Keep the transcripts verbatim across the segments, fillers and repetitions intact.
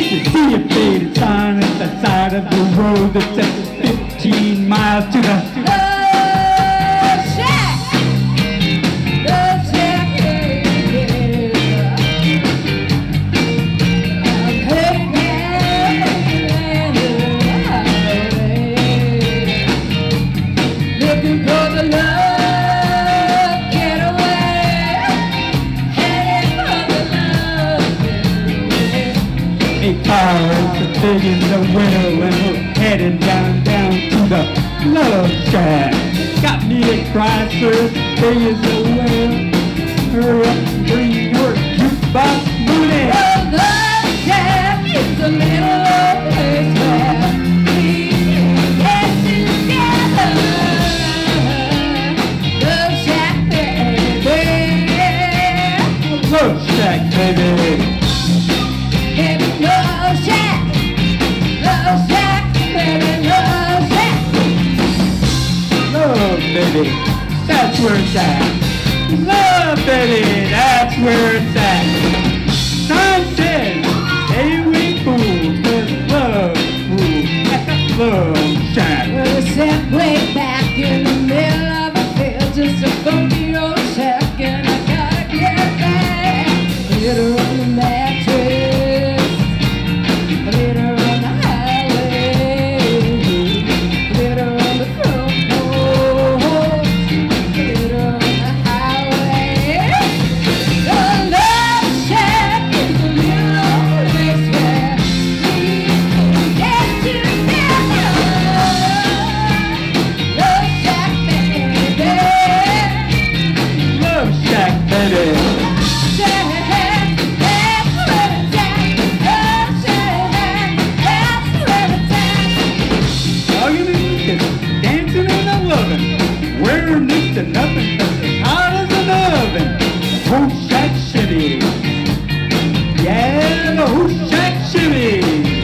You see a faded sign at the side of the road that says fifteen miles to the Love Shack. Love Shack. I'm heading down the highway, looking for the love getaway, heading for the love getaway. eight cars are big in the window and we're heading down, down to the Love Shack. Got me a Chrysler, big as a whale. Hurry up and bring your jukebox money. The Love Shack is a little old place where we can get together. Love Shack, baby. Love Shack, baby. Baby, Love Shack. Love Shack, baby, Love Shack. Love, baby, that's where it's at. Love, baby, that's where it's at. Sign says, hey, we fools, cause love rules at the Love Shack. Well, it's set way back in the middle of a field, just a funky old shack, and I gotta get back. Hit her on the mattress, hit her on the highway, hit her on the front porch, hit her on the highway. The Love Shack is a little old place where we can get together. Love Shack, baby. Love Shack, baby. Shack, that's where it's at. Love Shack, that's where it's at. Hugging and kissing, dancing and a loving, wearing next to nothing that's as hot as an oven. Whole Shack City. Yeah, the Whole Shack City.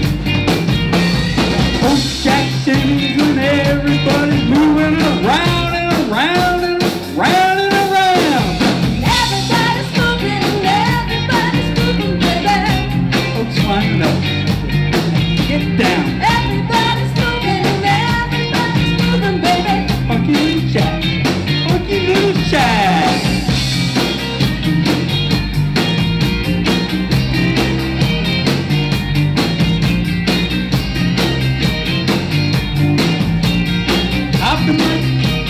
Whole Shack City's when everybody's moving around and around and around and around. Everybody's moving, everybody's moving, baby. Folks lining up. Get down. Everybody's moving, everybody's moving, baby. Funky little shack. Funky little shack. Hop in my,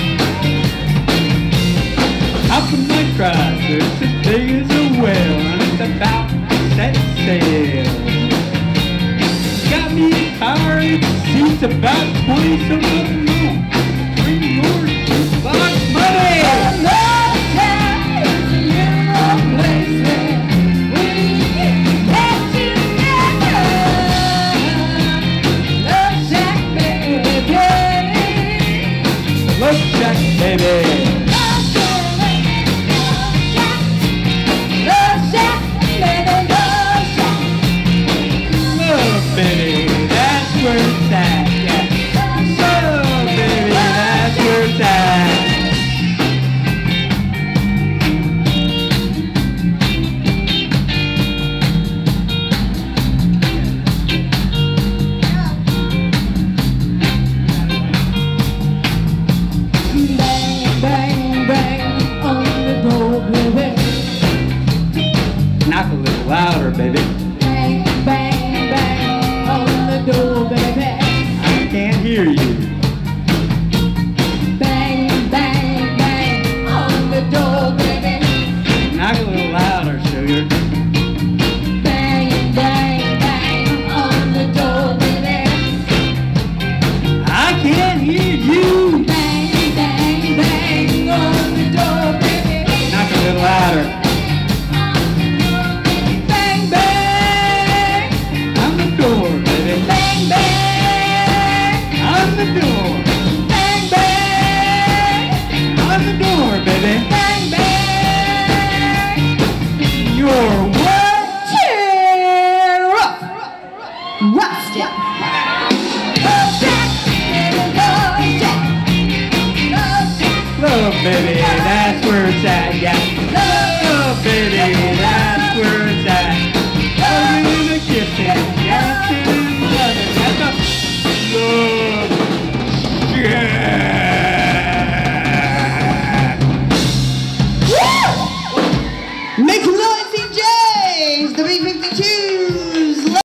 hop in my Chrysler, it's as big as a whale, and it's about to set sail. Got me a car, it seats about twenty some of them long. Bring your jukebox money. The Love Shack is a little old place where we can get together. Love Shack, baby. Love Shack, baby. Love Shack, Love Shack, baby, Love Shack. Love, baby, that's where it's at. Yeah. Love, baby, that's where it's at. Bang, bang, bang on the door, baby. Knock a little louder, baby. Bang, bang, bang on the door, baby. I can't hear you. Bang, bang, bang on the door, baby. Knock a little louder, sugar. Bang, bang, bang on the door, baby. I can't hear you. Bang, bang, bang on the door, baby. Knock a little louder. Bang, bang On the door, baby. bang, bang. On the door. Bang, bang. On the door, baby. Bang, bang. You're what? Tear up. Rusted. Love Shack, baby, Love Shack. Love Shack. Love, baby, that's where it's at, yeah. Love, baby, that's where it's at. Hugging and a kissing, yeah. Make some noise, D Js! The B fifty-two!